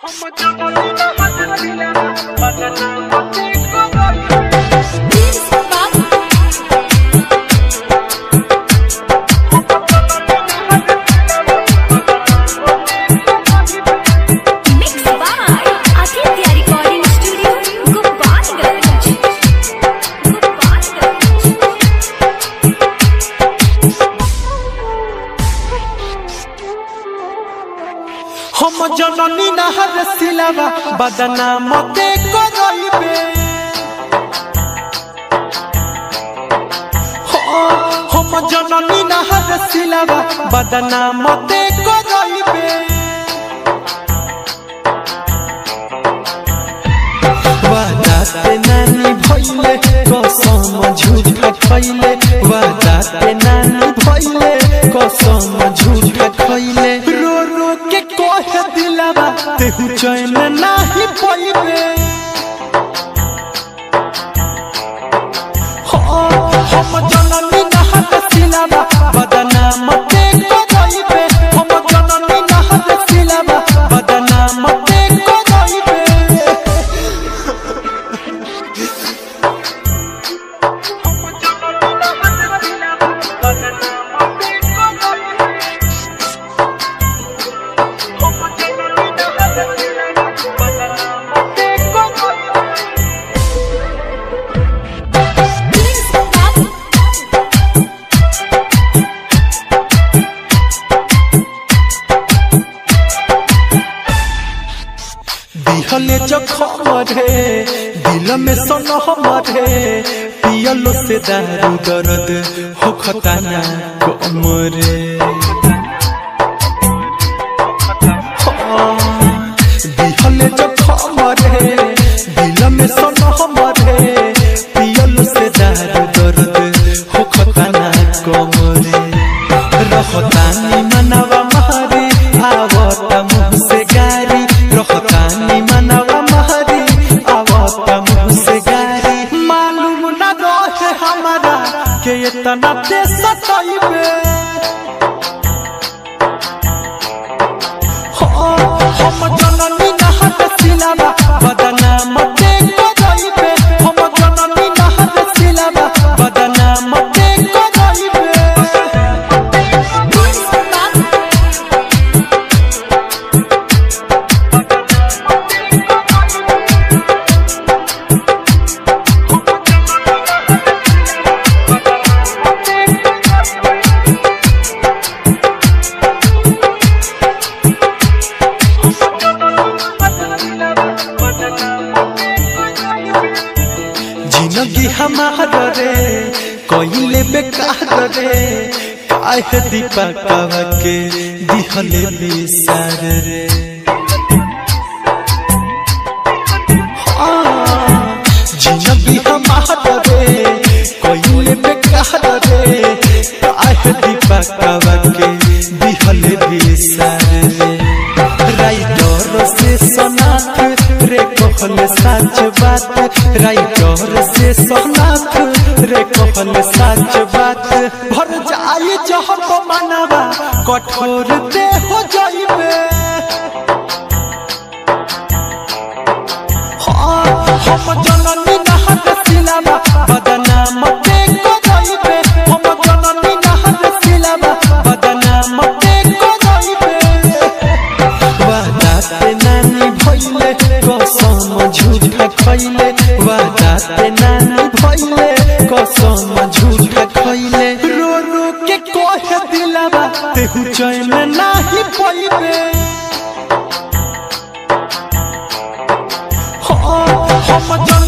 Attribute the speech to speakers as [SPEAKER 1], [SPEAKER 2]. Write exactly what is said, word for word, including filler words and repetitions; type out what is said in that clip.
[SPEAKER 1] हम जननी नहर सिलावा बदनाम ते करइबे हम जननी नहर सिलावा बदनाम ते करइबे वादाते नानी भइले कसम झूठा खइले वादाते नानी भइले कसम झूठा खइले रो रो के कहे दिलावा तेहु चैन नाही पइबे हम जननी नहर सिलावा बदनाम ते करइबे हम जननी नहर सिलावा बदनाम ते करइबे दिहले जखम रे दिल में सनम रे पियलो से दारू दर्द हो खताना कम रे दिहले जखम रे दिल में सनम रे पियलो से दारू दर्द हो खताना कम रे रहतानी मनवा मारे आवता मुँह से गारी रहतानी मनवा मारी आवता मुँह से गारी मालूम न रहे हमारा के इतना ते सताइबे हम जननी नहर सिलावा बदनाम ते करइबे हम जननी नहर सिलावा बदनाम ते करइबे जिंदगी हमार रे कइले बेकार रे काहे दीपकवा के दिहले बिसार रे जिंदगी हमार रे कइले बेकार रे काहे दीपकवा के दिहले बिसार रे राइटर से सनाथ रे कहले सच बात राइटर से सनाथ रे कहले सच बात भर जाई जहर मनवा कठोर दे हो जाइबे हम जननी नहर सिलावा बदनाम ते करइबे हम जननी नहर सिलावा बदनाम ते करइबे वादाते नानी भइले कसम झूठा खइले वादाते नानी भइले कसम झूठा खइले रो रो के कहे दिलावा तेहु चैन नाही पइबे हम